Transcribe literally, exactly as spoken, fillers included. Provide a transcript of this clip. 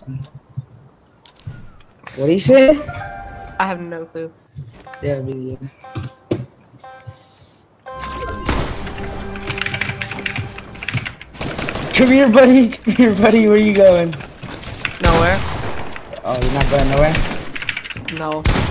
What do you say? I have no clue. Yeah, video. Come here, buddy. Come here, buddy. Where are you going? Nowhere. Oh, you're not going nowhere? No.